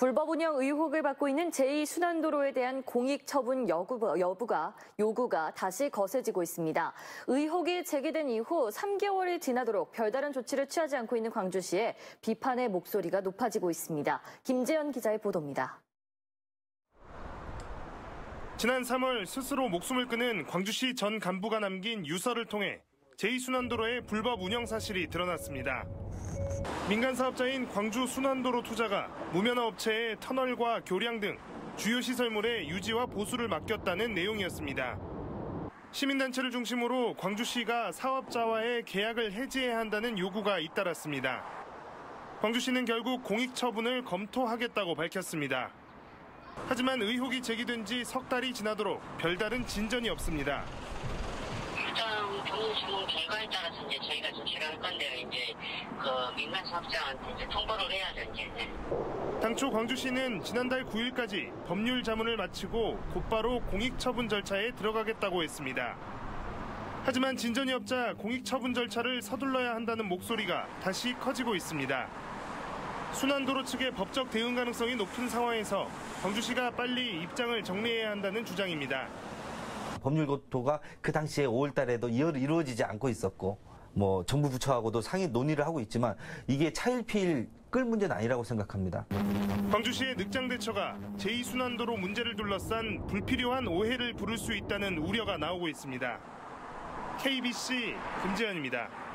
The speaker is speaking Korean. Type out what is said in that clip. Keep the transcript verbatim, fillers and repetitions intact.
불법 운영 의혹을 받고 있는 제이 순환도로에 대한 공익 처분 여부, 여부가, 요구가 다시 거세지고 있습니다. 의혹이 제기된 이후 삼 개월이 지나도록 별다른 조치를 취하지 않고 있는 광주시에 비판의 목소리가 높아지고 있습니다. 김재현 기자의 보도입니다. 지난 삼월 스스로 목숨을 끊은 광주시 전 간부가 남긴 유서를 통해 제이 순환도로의 불법 운영 사실이 드러났습니다. 민간 사업자인 광주 순환도로 투자가 무면허 업체에 터널과 교량 등 주요 시설물의 유지와 보수를 맡겼다는 내용이었습니다. 시민단체를 중심으로 광주시가 사업자와의 계약을 해지해야 한다는 요구가 잇따랐습니다. 광주시는 결국 공익 처분을 검토하겠다고 밝혔습니다. 하지만 의혹이 제기된 지 석 달이 지나도록 별다른 진전이 없습니다. 일단 경무신문 결과에 따라서 이제 저희가 조치를 할 건데요. 이제 그 민간 사업자한테 이제 통보를 해야죠. 이제. 당초 광주시는 지난달 구 일까지 법률 자문을 마치고 곧바로 공익 처분 절차에 들어가겠다고 했습니다. 하지만 진전이 없자 공익 처분 절차를 서둘러야 한다는 목소리가 다시 커지고 있습니다. 순환도로 측의 법적 대응 가능성이 높은 상황에서 광주시가 빨리 입장을 정리해야 한다는 주장입니다. 법률 검토가 그 당시에 오월 달에도 이루어지지 않고 있었고 뭐 정부 부처하고도 상의 논의를 하고 있지만 이게 차일피일 끌 문제는 아니라고 생각합니다. 광주시의 늑장 대처가 제이 순환도로 문제를 둘러싼 불필요한 오해를 부를 수 있다는 우려가 나오고 있습니다. 케이비씨 김재현입니다.